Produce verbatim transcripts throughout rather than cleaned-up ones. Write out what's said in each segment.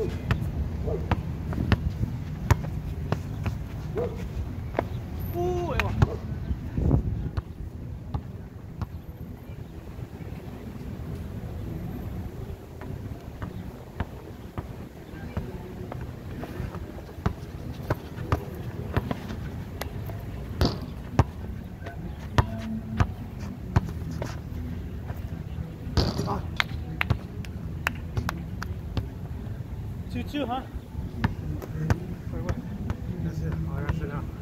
Uh, ewa. two two, huh? Wait, wait. That's it. Oh, that's it now.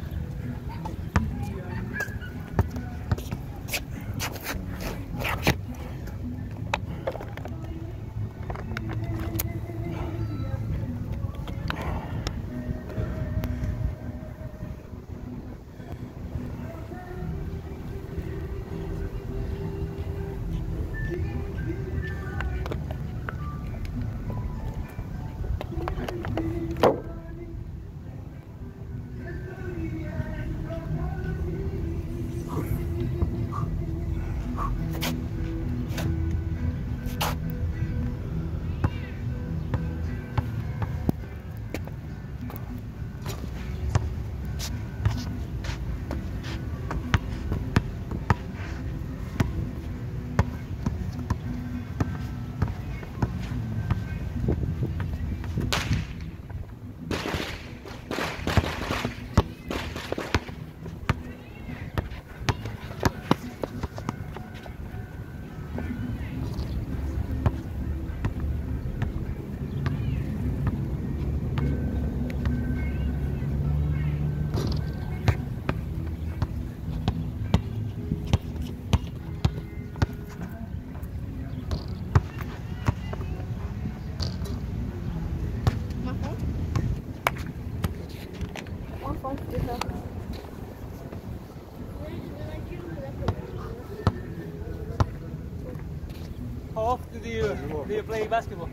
How often do you, do you play basketball?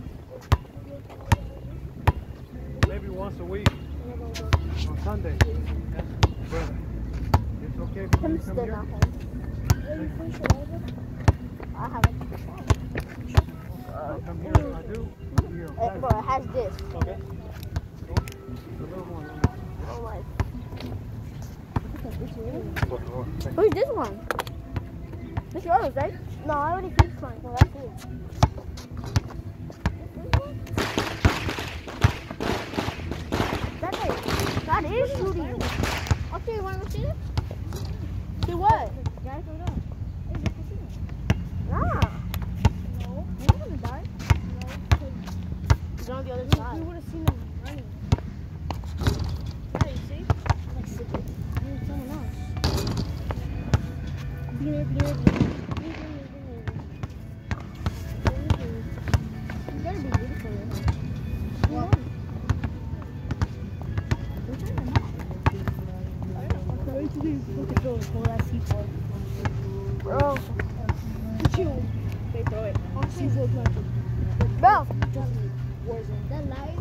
Maybe once a week. On Sunday. Yeah. But it's okay for you to come here? I haven't. I'll come here. I do. Uh, bro, it has this. Okay. Cool. The little one. Oh my. Who's this one? This is yours, right? No, I already fixed mine. So that's it. That is, that is shooting. Okay, you want to see it? See what? Guys, hold on. Hey, look at it. Nah. No. You're not gonna die. No. He's on the other side. You would have seen him running. Yeah, you see? Like, sick it. You're someone else. Be there, be there, be there. Bro, chill. They throw it. Bro, wasn't that light?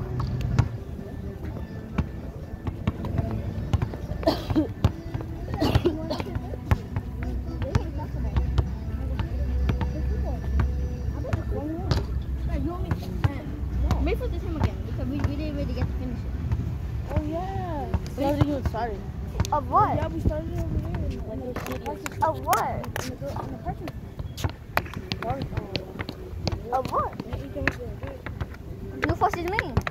Wait for this time again because we, we didn't really get to finish it. Oh yeah. We haven't even started. Of what? Yeah, we started over there. Like the practice. Of what? On the, on the practice. Of what? You forces me.